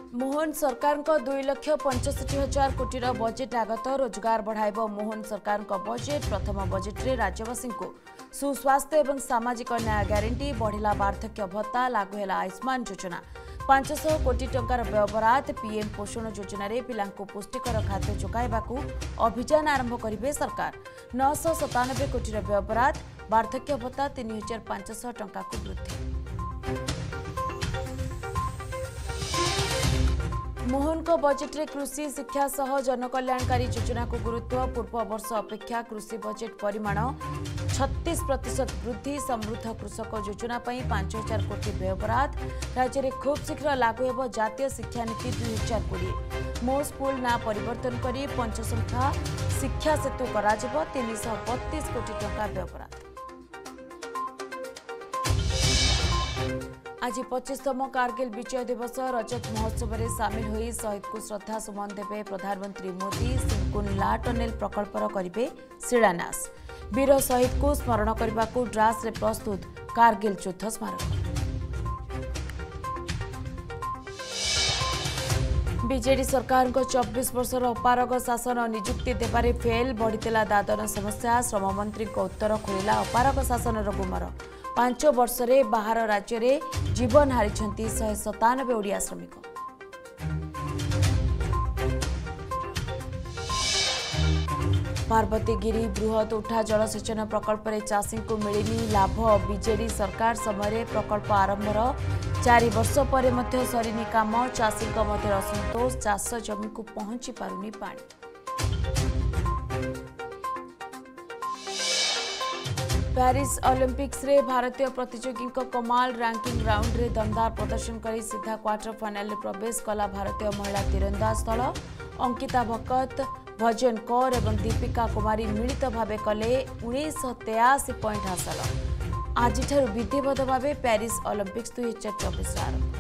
मोहन सरकार 2,65,000 कोटी बजेट आगत रोजगार बढ़ाइब मोहन सरकार बजेट प्रथम बजेट रे राज्यवासी को सुस्वास्थ्य और सामाजिक न्याय ग्यारंटी बढ़िला वार्धक्य भत्ता लागू है आयुष्मान योजना 500 कोटी टंकार व्यवहार पीएम पोषण योजना रे पिलांको पुष्टिकर खाद्य जोगाइबा अभियान आरंभ करेंगे सरकार 997 कोटी व्यवहार वार्धक्य भत्ता 3,500 टंका को वृद्धि। मोहन को बजेट रे कृषि शिक्षा सह जनकल्याणकारी योजना को गुरुत्व पूर्व वर्ष अपेक्षा कृषि बजेट परिमाण 36% वृद्धि समृद्ध कृषक योजना 5,000 कोटी व्यवहार राज्य में खूब शीघ्र लागू हो जातीय शिक्षा नीति 2020 मो स्कूल ना परिवर्तन कर पंचसंख्या शिक्षा सेतु करा 332 कोटी टंका व्यवहार। आज 25तम कारगिल विजय दिवस रजत महोत्सव में सामिल होई शहीद को श्रद्धा सुमन देवे प्रधानमंत्री मोदी सिंकुनला टनेल प्रकल्पर करेंगे शिलान्यास वीर शहीद को स्मरण करने को ड्रास रे प्रस्तुत कारगिल युद्ध स्मारक। बीजेडी सरकार को 24 वर्षर अपारग शासन नियुक्ति देबारे फेल बढ़ीला दादन समस्या श्रम मंत्री को उत्तर खोलिला अपारग शासन गुमर 5 वर्ष रे बाहर राज्य रे जीवन हारी 197 ओडिया श्रमिक। पार्वतीगिरी बृहत उठा जलसेचन प्रकल्प रे चाषी को मिलनी लाभ बीजेडी सरकार समय प्रकल्प आरंभर 4 वर्ष पर सरीनी काम चाषी असंतोष चाष जमी को पहुंची पारुनी पानी। पेरिस ओलंपिक्स रे भारतीय प्रतियोगी कमाल रैंकिंग राउंड रे दमदार प्रदर्शन कर सीधा क्वार्टर फाइनल में प्रवेश कला भारतीय महिला तीरंदाज दल अंकिता भक्कत भजन कौर और दीपिका कुमारी मिलित भाव कले 1983 पॉइंट हासिल आज विधिवत भाव पेरिस ओलंपिक्स 2024 आरंभ।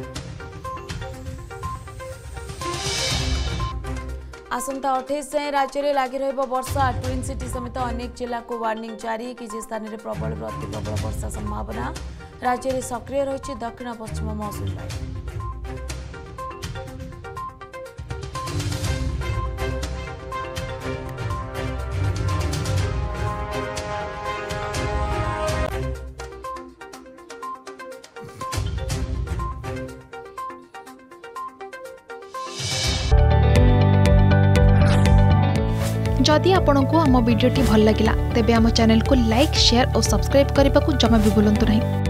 आसंता 28 जाए राज्य में लगी वर्षा ट्विन सिटी समेत अनेक जिला को वार्निंग जारी किसी स्थान में प्रबल अति प्रबल वर्षा संभावना राज्य में सक्रिय रही दक्षिण पश्चिम मौसुमी बायु। जदि आपंक आम भिडी भल लगा तेब आम चैनल को लाइक शेयर और सब्सक्राइब करने को जमा भी भूलु नहीं।